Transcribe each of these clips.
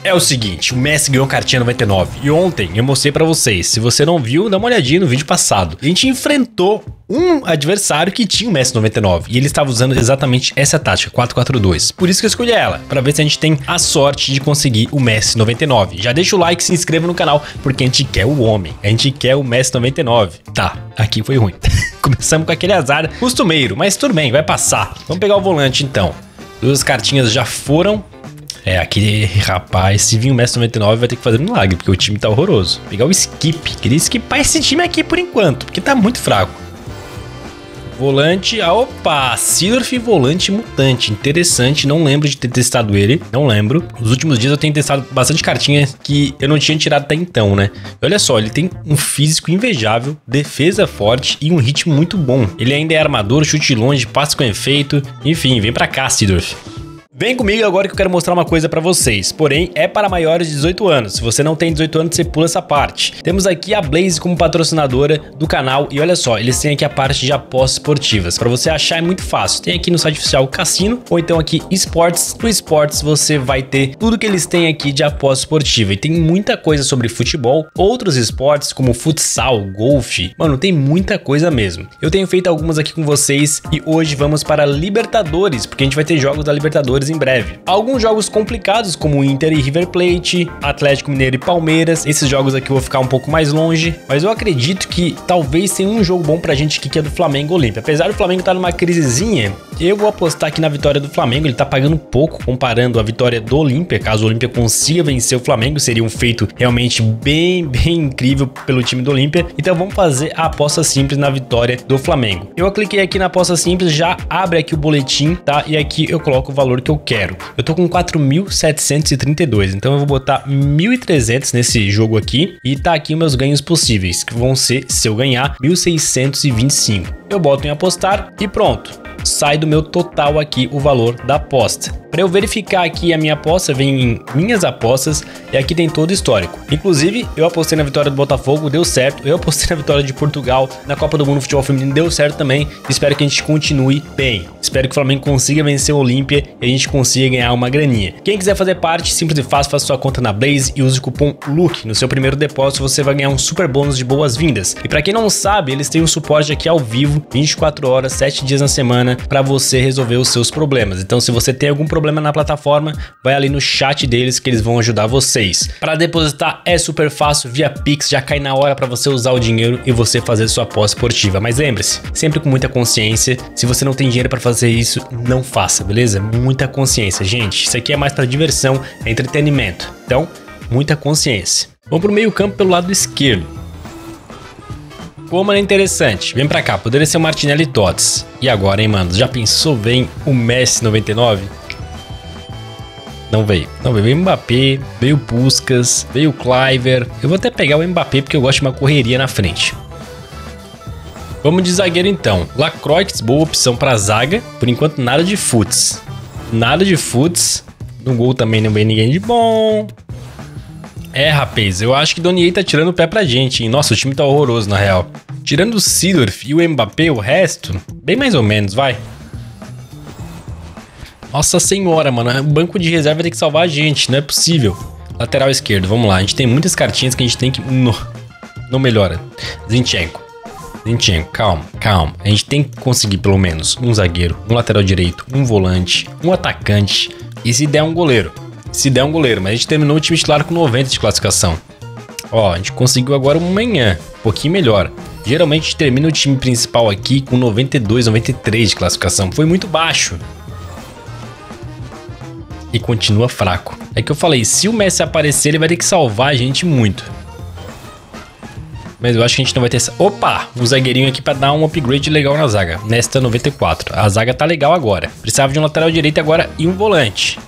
É o seguinte, o Messi ganhou cartinha 99 e ontem eu mostrei pra vocês. Se você não viu, dá uma olhadinha no vídeo passado. A gente enfrentou um adversário que tinha o Messi 99 e ele estava usando exatamente essa tática, 4-4-2. Por isso que eu escolhi ela, pra ver se a gente tem a sorte de conseguir o Messi 99. Já deixa o like, se inscreva no canal, porque a gente quer o homem, a gente quer o Messi 99. Tá, aqui foi ruim. Começamos com aquele azar costumeiro, mas tudo bem, vai passar. Vamos pegar o volante então. Duas cartinhas já foram. É, aquele rapaz, se vir o Messi 99 vai ter que fazer um milagre, porque o time tá horroroso. Pegar o skip, queria skipar esse time aqui por enquanto, porque tá muito fraco. Volante, opa, Seedorf volante mutante, interessante, não lembro de ter testado ele, não lembro. Nos últimos dias eu tenho testado bastante cartinhas que eu não tinha tirado até então, né? E olha só, ele tem um físico invejável, defesa forte e um ritmo muito bom. Ele ainda é armador, chute longe, passe com efeito, enfim, vem pra cá, Seedorf. Vem comigo agora que eu quero mostrar uma coisa pra vocês, porém é para maiores de 18 anos, se você não tem 18 anos você pula essa parte. Temos aqui a Blaze como patrocinadora do canal e olha só, eles têm aqui a parte de apostas esportivas, pra você achar é muito fácil, tem aqui no site oficial o Cassino ou então aqui Esportes, no Esportes você vai ter tudo que eles têm aqui de aposta esportiva e tem muita coisa sobre futebol, outros esportes como futsal, golfe, mano tem muita coisa mesmo. Eu tenho feito algumas aqui com vocês e hoje vamos para Libertadores, porque a gente vai ter jogos da Libertadores em breve. Alguns jogos complicados como Inter e River Plate, Atlético Mineiro e Palmeiras, esses jogos aqui eu vou ficar um pouco mais longe, mas eu acredito que talvez tenha um jogo bom pra gente aqui que é do Flamengo Olímpia. Apesar do Flamengo estar numa crisezinha, eu vou apostar aqui na vitória do Flamengo, ele tá pagando pouco comparando a vitória do Olímpia, caso o Olímpia consiga vencer o Flamengo, seria um feito realmente bem incrível pelo time do Olímpia, então vamos fazer a aposta simples na vitória do Flamengo. Eu cliquei aqui na aposta simples, já abre aqui o boletim, tá? E aqui eu coloco o valor que eu quero. Eu tô com 4.732, então eu vou botar 1.300 nesse jogo aqui e tá aqui meus ganhos possíveis, que vão ser, se eu ganhar, 1.625. Eu boto em apostar e pronto. Sai do meu total aqui o valor da aposta. Para eu verificar aqui a minha aposta, vem em minhas apostas e aqui tem todo o histórico. Inclusive, eu apostei na vitória do Botafogo, deu certo. Eu apostei na vitória de Portugal, na Copa do Mundo Futebol Feminino, deu certo também. Espero que a gente continue bem. Espero que o Flamengo consiga vencer o Olímpia e a gente consiga ganhar uma graninha. Quem quiser fazer parte, simples e fácil, faça sua conta na Blaze e use o cupom LUK. No seu primeiro depósito você vai ganhar um super bônus de boas-vindas. E para quem não sabe, eles têm um suporte aqui ao vivo, 24 horas, 7 dias na semana, para você resolver os seus problemas. Então, se você tem algum problema na plataforma, vai ali no chat deles que eles vão ajudar vocês. Para depositar é super fácil, via Pix, já cai na hora para você usar o dinheiro e você fazer sua aposta esportiva. Mas lembre-se, sempre com muita consciência, se você não tem dinheiro para fazer isso, não faça, beleza? Muita consciência, gente. Isso aqui é mais para diversão, é entretenimento. Então, muita consciência. Vamos pro meio campo pelo lado esquerdo. Como é interessante, vem pra cá, poderia ser o Martinelli Tots. E agora, hein, mano, já pensou, vem o Messi 99? Não veio, veio o Mbappé, veio o Puskas, veio o Kluivert. Eu vou até pegar o Mbappé porque eu gosto de uma correria na frente. Vamos de zagueiro então. Lacroix, boa opção pra zaga, por enquanto nada de futs. Nada de futs, no gol também não vem ninguém de bom. É, rapaz, eu acho que Donier tá tirando o pé pra gente, hein? Nossa, o time tá horroroso, na real. Tirando o Seedorf e o Mbappé, o resto, bem mais ou menos, vai. Nossa senhora, mano, o banco de reserva tem que salvar a gente, não é possível. Lateral esquerdo, vamos lá, a gente tem muitas cartinhas que a gente tem que... Não melhora. Zinchenko, calma. A gente tem que conseguir pelo menos um zagueiro, um lateral direito, um volante, um atacante e se der um goleiro. Mas a gente terminou o time titular com 90 de classificação. Ó, a gente conseguiu agora um manhã, um pouquinho melhor. Geralmente a gente termina o time principal aqui com 92, 93 de classificação. Foi muito baixo. E continua fraco. É que eu falei, se o Messi aparecer, ele vai ter que salvar a gente muito. Mas eu acho que a gente não vai ter... Opa! Um zagueirinho aqui pra dar um upgrade legal na zaga. Nesta 94. A zaga tá legal agora. Precisava de um lateral direito agora e um volante.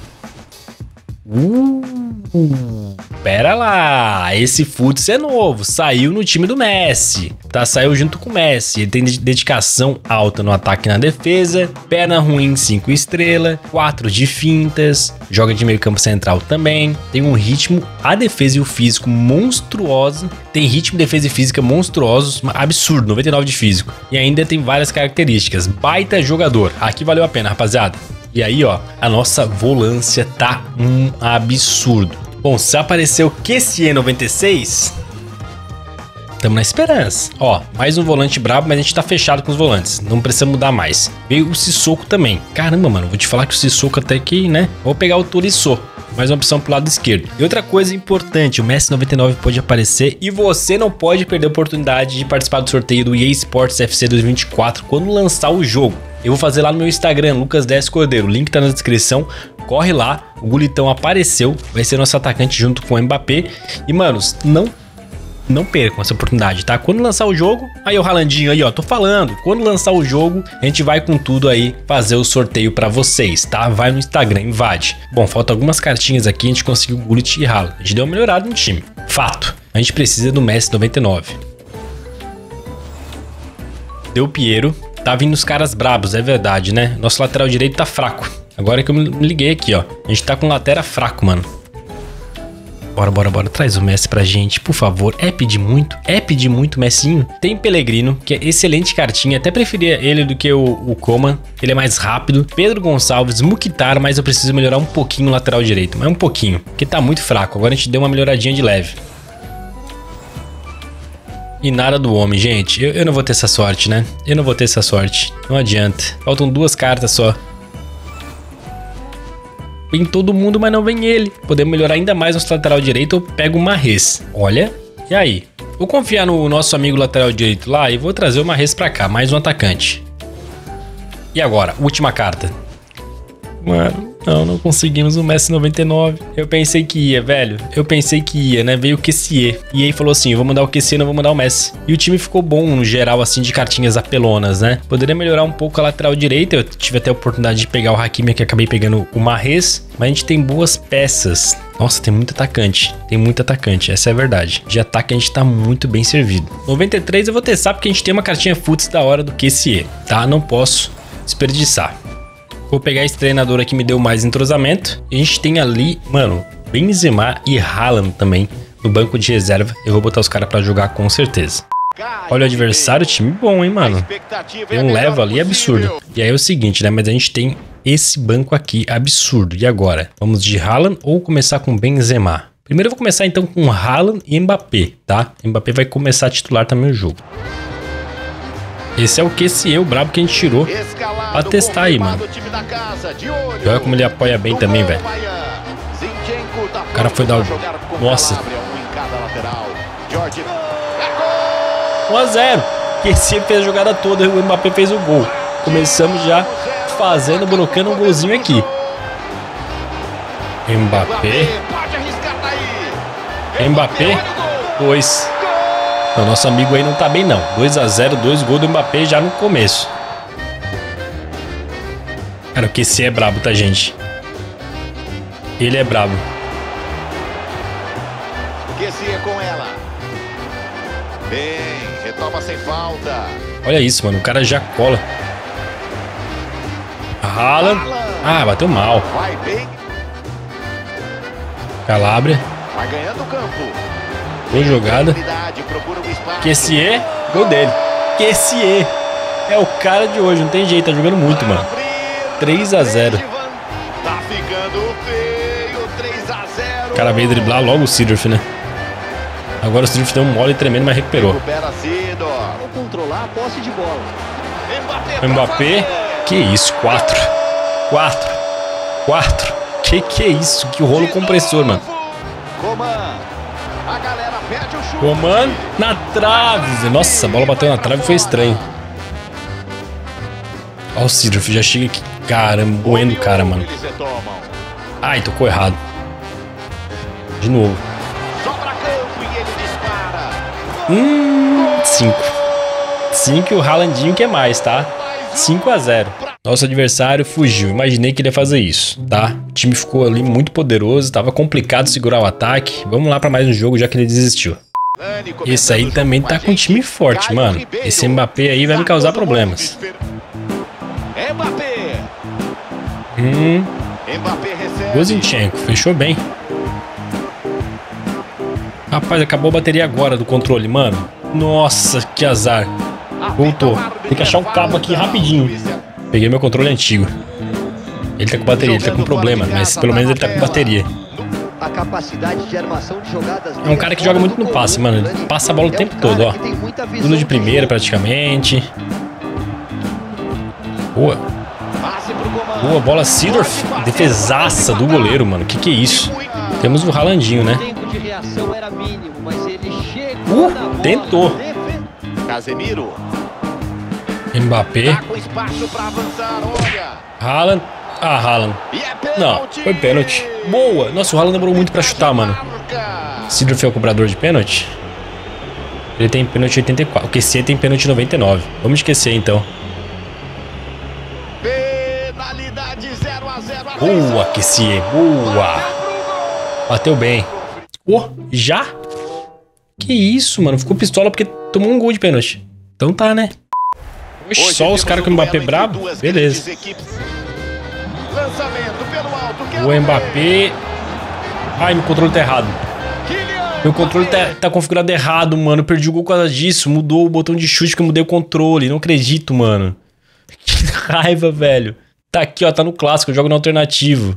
Pera lá, esse Futs é novo, saiu no time do Messi, tá? Saiu junto com o Messi, ele tem dedicação alta no ataque e na defesa, perna ruim 5 estrelas, 4 de fintas, joga de meio campo central também, tem um ritmo, a defesa e o físico monstruoso, tem ritmo, defesa e física monstruosos, absurdo, 99 de físico, e ainda tem várias características, baita jogador, aqui valeu a pena, rapaziada. E aí, ó, a nossa volância tá um absurdo. Bom, se apareceu Kessié 96, tamo na esperança. Ó, mais um volante brabo, mas a gente tá fechado com os volantes. Não precisa mudar mais. Veio o Sissoko também. Caramba, mano, vou te falar que o Sissoko até que, né? Vou pegar o Tolisso. Mais uma opção pro lado esquerdo. E outra coisa importante, o Messi 99 pode aparecer e você não pode perder a oportunidade de participar do sorteio do EA Sports FC 2024 quando lançar o jogo. Eu vou fazer lá no meu Instagram, Lucas 10 Cordeiro, o link tá na descrição, corre lá, o Gulitão apareceu, vai ser nosso atacante junto com o Mbappé. E manos, não percam essa oportunidade, tá? Quando lançar o jogo, aí o Haalandinho aí, ó, tô falando. Quando lançar o jogo, a gente vai com tudo aí fazer o sorteio pra vocês, tá? Vai no Instagram, invade. Bom, faltam algumas cartinhas aqui, a gente conseguiu Gullit e Haaland. A gente deu uma melhorada no time, fato. A gente precisa do Messi 99. Deu Piero. Tá vindo os caras brabos, é verdade, né? Nosso lateral direito tá fraco. Agora que eu me liguei aqui, ó. A gente tá com lateral fraco, mano. Bora. Traz o Messi pra gente, por favor. É pedir muito, Messinho. Tem Pellegrino, que é excelente cartinha. Até preferia ele do que o Coman. Ele é mais rápido. Pedro Gonçalves, Mukhtar, mas eu preciso melhorar um pouquinho o lateral direito. Mas um pouquinho, porque tá muito fraco. Agora a gente deu uma melhoradinha de leve. E nada do homem, gente. Eu não vou ter essa sorte, né? Eu não vou ter essa sorte. Não adianta. Faltam 2 cartas só. Vem todo mundo, mas não vem ele. Podemos melhorar ainda mais nosso lateral direito. Eu pego o Mahrez. Olha. E aí? Vou confiar no nosso amigo lateral direito lá e vou trazer o Mahrez pra cá. Mais um atacante. E agora? Última carta. Mano, não conseguimos o Messi 99. Eu pensei que ia, velho. Eu pensei que ia, né? Veio o Kessié. E aí falou assim, eu vou mandar o Kessié, não vou mandar o Messi. E o time ficou bom no geral, assim, de cartinhas apelonas, né? Poderia melhorar um pouco a lateral direita. Eu tive até a oportunidade de pegar o Hakimi, que acabei pegando o Mahrez. Mas a gente tem boas peças. Nossa, tem muito atacante. Essa é a verdade. De ataque a gente tá muito bem servido. 93 eu vou testar porque a gente tem uma cartinha futs da hora do Kessié, tá? Não posso desperdiçar. Vou pegar esse treinador aqui que me deu mais entrosamento. E a gente tem ali, mano, Benzema e Haaland também no banco de reserva. Eu vou botar os caras pra jogar com certeza. Olha o adversário, time bom, hein, mano. Tem um level ali absurdo. E aí é o seguinte, né, mas a gente tem esse banco aqui absurdo. E agora? Vamos de Haaland ou começar com Benzema? Primeiro eu vou começar então com Haaland e Mbappé, tá? Mbappé vai começar a titular também o jogo. Esse é o Kessié, o brabo que a gente tirou pra testar aí, mano. E olha como ele apoia bem também, velho. O cara foi dar o... Nossa. 1-0. Kessié fez a jogada toda e o Mbappé fez o gol. Começamos já fazendo, brocando um golzinho aqui. Mbappé. 2. O nosso amigo aí não tá bem não. 2-0, 2 gols do Mbappé já no começo. Cara, o Kessié é brabo, tá, gente? Ele é brabo. Kessié com ela. Bem, retoma sem falta. Olha isso, mano. O cara já cola. Haaland. Ah, bateu mal. Calabria. Vai ganhando o campo. Boa jogada. Kessié, gol dele. Kessié é o cara de hoje, não tem jeito, tá jogando muito, mano. 3-0. O cara veio driblar logo o Seedorf, né? Agora o Seedorf deu um mole tremendo, mas recuperou. Mbappé, que isso, 4. Que é isso, que rolo compressor, mano. Coman na trave. Nossa, a bola bateu na trave e foi estranho. Olha o Seedorf, já chega aqui. Caramba, moendo o cara, mano. Ai, tocou errado. De novo. 5 e o Haalandinho que é mais, tá? 5-0. Nosso adversário fugiu. Imaginei que ele ia fazer isso, tá? O time ficou ali muito poderoso. Tava complicado segurar o ataque. Vamos lá pra mais um jogo, já que ele desistiu. Esse aí também tá com um time forte, mano. Esse Mbappé aí vai me causar problemas. Gozinchenko, fechou bem. Rapaz, acabou a bateria agora do controle, mano. Nossa, que azar. Voltou. Tem que achar um cabo aqui rapidinho. Peguei meu controle antigo. Ele tá com bateria, ele tá com problema, mas pelo menos ele tá com bateria. A capacidade de armação de jogadas. É um cara que joga muito no passe, mano. Ele passa a bola o tempo todo, ó. Tudo de primeira, praticamente. Boa. Boa bola, Seedorf. Defesaça do goleiro, mano. Que é isso? Temos o Haalandinho, né? Tentou. Casemiro. Mbappé. Haaland. Ah, Haaland. Não, foi pênalti. Boa. Nossa, o Haaland demorou muito pra chutar, mano. Seedorf é o cobrador de pênalti? Ele tem pênalti 84. O QC tem pênalti 99. Vamos de QC, então. Boa, QC. Boa. Bateu bem. Oh, já? Que isso, mano. Ficou pistola porque tomou um gol de pênalti. Então tá, né? Oxe, só os caras com o Mbappé brabo? Beleza. O Mbappé... Ai, meu controle tá errado. Meu controle tá configurado errado, mano. Eu perdi o gol por causa disso. Mudou o botão de chute que eu mudei o controle. Não acredito, mano. Que raiva, velho. Tá aqui, ó. Tá no clássico. Eu jogo no alternativo.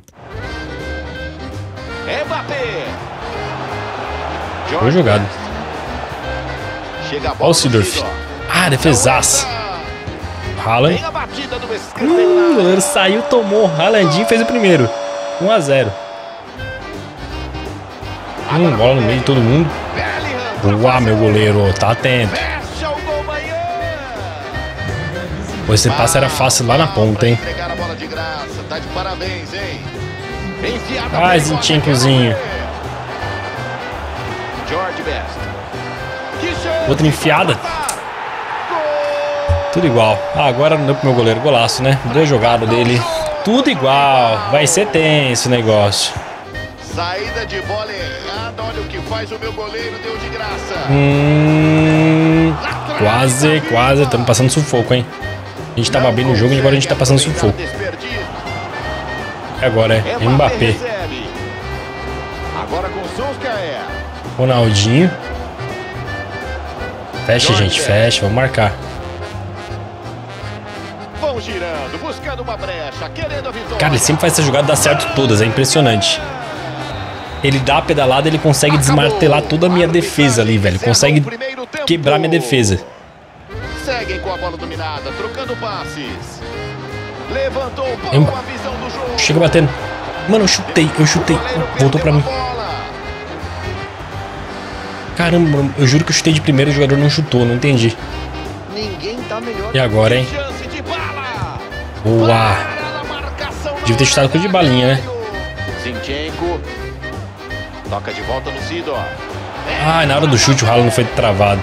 Boa jogada. Olha o Seedorf. Ah, defesaça. Haaland. O goleiro saiu, tomou. Haalandinho fez o primeiro. 1 a 0. Bola no meio de todo mundo. Boa, meu goleiro. Tá atento. Esse passe era fácil lá na ponta, hein? Ah, Zinchenkozinho. Outra enfiada. Tudo igual. Ah, agora não deu pro meu goleiro. Golaço, né? Boa jogada dele. Tudo igual. Vai ser tenso o negócio. Saída de bola errada. Olha o que faz o meu goleiro. Deu de graça. Quase. Estamos passando sufoco, hein? A gente tava bem no jogo e agora a gente tá passando sufoco. Agora é Mbappé. Agora com Solskjaer. Ronaldinho. Fecha, gente. Fecha. Vamos marcar. Vão girando, buscando uma brecha, querendo a vitória. Cara, ele sempre faz essa jogada dar certo todas. É impressionante. Ele dá a pedalada, ele consegue desmartelar toda a minha defesa ali, velho. Consegue quebrar minha defesa. Seguem com a bola dominada, trocando passes. Levantou o pau com a visão do jogo. Chega batendo. Mano, eu chutei. Voltou pra mim. Caramba, eu juro que eu chutei de primeiro e o jogador não chutou, não entendi. E agora, hein? Boa. Devia ter chutado com de balinha, né? Zinchenko. Toca de volta no Seedorf. Ah, na hora do chute o Haaland não foi travado.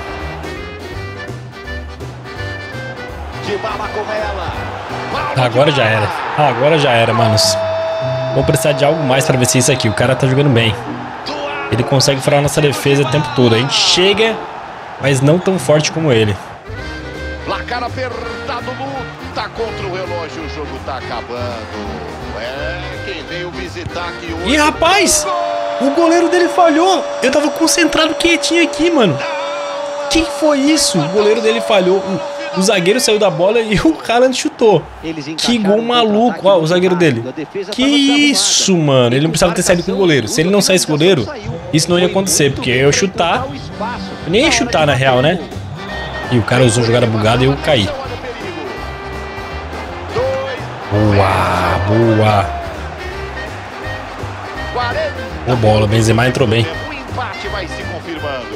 Agora já era, manos. Vou precisar de algo mais pra vencer isso aqui. O cara tá jogando bem. Ele consegue furar a nossa defesa o tempo todo. A gente chega, mas não tão forte como ele. Placar apertado, luta contra o relógio. O jogo tá acabando. Quem veio visitar aqui hoje... Ih, rapaz! O goleiro dele falhou. Eu tava concentrado quietinho aqui, mano. Que foi isso? O goleiro dele falhou. O zagueiro saiu da bola e o Haaland chutou. Que gol maluco. Ó, o zagueiro dele. Que isso, mano. Ele não precisava ter saído com o goleiro. Se ele não saísse com o goleiro, isso não ia acontecer. Porque eu ia chutar. Eu nem ia chutar na real, né? E o cara usou jogada bugada e eu caí. Boa. Boa bola. Benzema entrou bem. O empate vai se confirmando.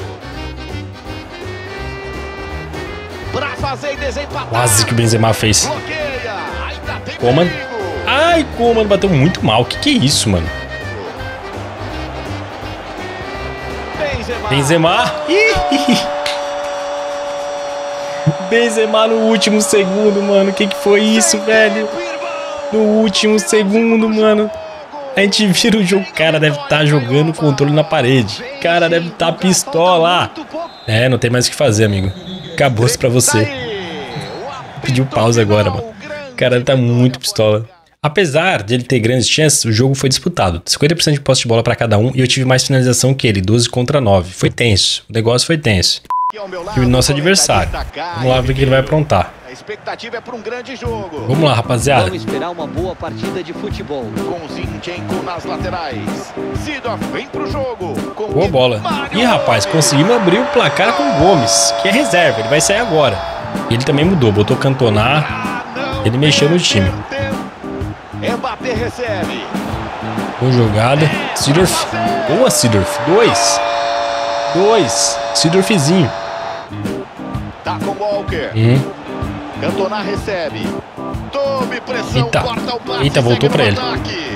Quase que o Benzema fez. Coman. Ai, Coman bateu muito mal. Que é isso, mano? Benzema. Benzema no último segundo, mano. Que foi isso, velho? No último segundo, mano. A gente vira o jogo. O cara deve estar jogando o controle na parede. O cara deve estar pistola. É, não tem mais o que fazer, amigo. Acabou-se pra você. Pediu pausa agora, mano. O cara tá muito pistola. Apesar de ele ter grandes chances, o jogo foi disputado. 50% de posse de bola pra cada um e eu tive mais finalização que ele, 12 contra 9. Foi tenso. O negócio foi tenso. E o nosso adversário. Vamos lá ver o que ele vai aprontar. A expectativa é para um grande jogo. Vamos lá, rapaziada. Vamos esperar uma boa partida de futebol. Com Zinchenko nas laterais. Sidorf vem pro jogo. Com Boa bola. Ih, rapaz, conseguimos abrir o placar com o Gomes, que é reserva, ele vai sair agora. Ele também mudou, botou Cantona, ele mexeu no time. Mbappé recebe. Boa jogada. Sidorf. Boa, Sidorf. 2. Sidorfzinho. Tá com Walker. Cantona recebe. Tome pressão, Eita. corta o passe. Eita, voltou pra ele.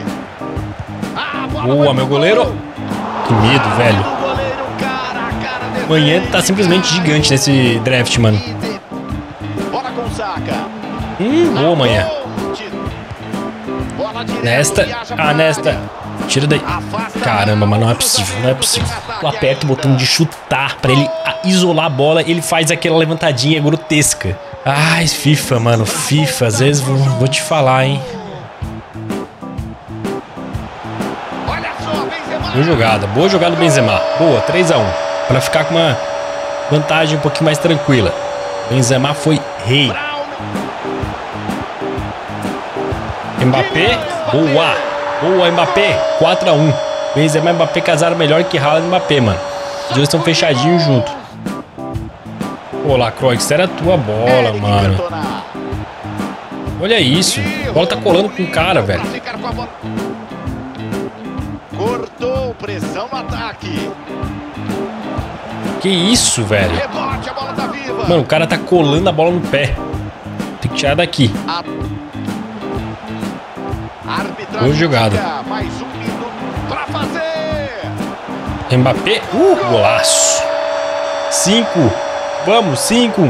Boa, Boa, meu goleiro. Que medo, velho. Amanhã tá simplesmente gigante nesse draft, mano. Bola com Saka. Boa amanhã. Nesta. Nesta. Tira daí. Caramba, mas não é possível, não é possível. Eu aperto o botão de chutar pra ele isolar a bola, ele faz aquela levantadinha grotesca. Ai, FIFA, mano, FIFA, às vezes vou te falar, hein. Boa jogada do Benzema. Boa, 3-1. Pra ficar com uma vantagem um pouquinho mais tranquila. Benzema foi rei. Mbappé, boa. Boa, Mbappé, 4-1. Benzema e Mbappé casaram melhor que Haaland e Mbappé, mano. Os dois estão fechadinhos junto. Pô, Lacroix, era a tua bola, mano. Olha isso. A bola tá colando com o cara, velho. Cortou, pressão no ataque. Que isso, velho? Mano, o cara tá colando a bola no pé. Tem que tirar daqui. Boa jogada. Mais um minuto pra fazer. Mbappé, golaço. 5. Vamos, 5.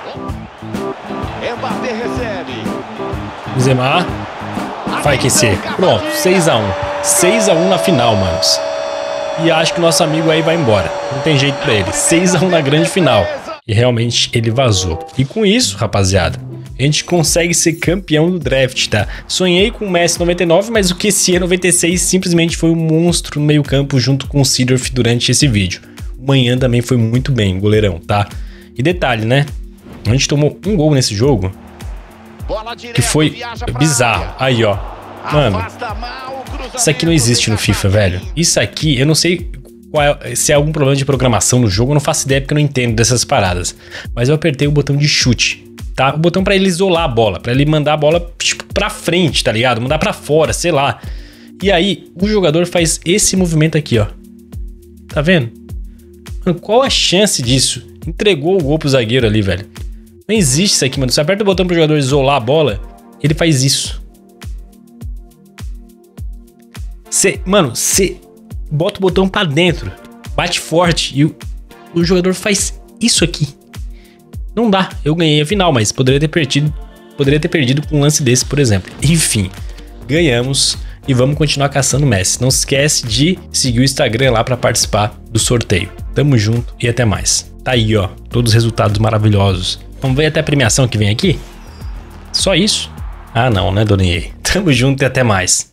Mbappé recebe. Benzema vai aquecer. Pronto, 6-1. 6-1 na final, manos. E acho que o nosso amigo aí vai embora. Não tem jeito pra ele. 6-1 na grande final. E realmente ele vazou. E com isso, rapaziada, a gente consegue ser campeão do draft, tá? Sonhei com o Messi 99, mas o QC 96 simplesmente foi um monstro no meio campo junto com o Sidorf durante esse vídeo. O Manhã também foi muito bem, goleirão, tá? E detalhe, né? A gente tomou um gol nesse jogo que foi bizarro. Aí, ó. Mano, isso aqui não existe no FIFA, velho. Isso aqui, eu não sei se é algum problema de programação no jogo, eu não faço ideia porque eu não entendo dessas paradas. Mas eu apertei o botão de chute, tá? O botão pra ele isolar a bola, pra ele mandar a bola, tipo, pra frente, tá ligado? Mandar pra fora, sei lá. E aí, o jogador faz esse movimento aqui, ó. Tá vendo? Mano, qual a chance disso? Entregou o gol pro zagueiro ali, velho. Não existe isso aqui, mano. Você aperta o botão pro jogador isolar a bola, ele faz isso. Mano, você bota o botão pra dentro, bate forte e o jogador faz isso aqui. Não dá. Eu ganhei a final, mas poderia ter perdido com um lance desse, por exemplo. Enfim, ganhamos e vamos continuar caçando Messi. Não se esquece de seguir o Instagram lá pra participar do sorteio. Tamo junto e até mais. Tá aí, ó, todos os resultados maravilhosos. Vamos ver até a premiação que vem aqui? Só isso? Ah, não, né, Dona EA? Tamo junto e até mais.